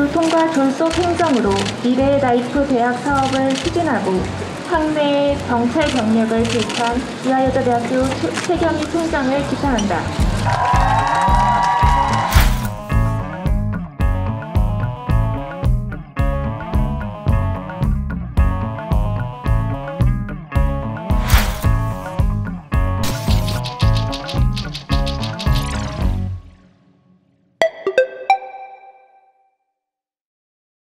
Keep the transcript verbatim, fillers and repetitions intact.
교통과 졸속 행정으로 미래의 라이프 대학 사업을 추진하고 학내 정찰 경력을 개최한 이화여자대학교 최경희 총장을 기탄한다.